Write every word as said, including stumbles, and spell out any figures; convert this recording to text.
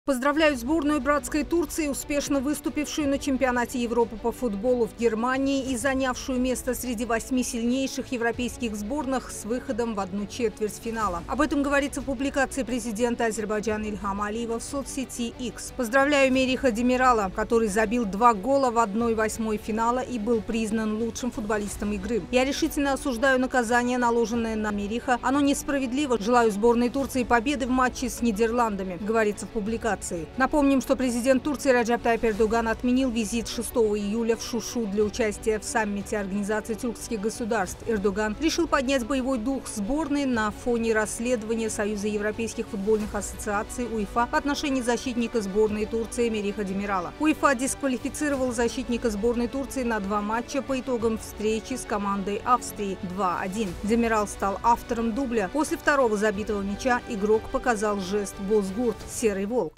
Поздравляю сборную братской Турции, успешно выступившую на чемпионате Европы по футболу в Германии и занявшую место среди восьми сильнейших европейских сборных с выходом в одну четверть финала. Об этом говорится в публикации президента Азербайджана Ильхама Алиева в соцсети X. Поздравляю Мериха Демирала, который забил два гола в одной восьмой финала и был признан лучшим футболистом игры. Я решительно осуждаю наказание, наложенное на Мериха. Оно несправедливо. Желаю сборной Турции победы в матче с Нидерландами, говорится в публикации. Напомним, что президент Турции Раджеп Тайип Эрдоган отменил визит шестого июля в Шушу для участия в саммите Организации тюркских государств. Эрдоган решил поднять боевой дух сборной на фоне расследования Союза европейских футбольных ассоциаций УЕФА в отношении защитника сборной Турции Мериха Демирала. УЕФА дисквалифицировал защитника сборной Турции на два матча по итогам встречи с командой Австрии два один. Демирал стал автором дубля. После второго забитого мяча игрок показал жест «Бозгурт» – серый волк.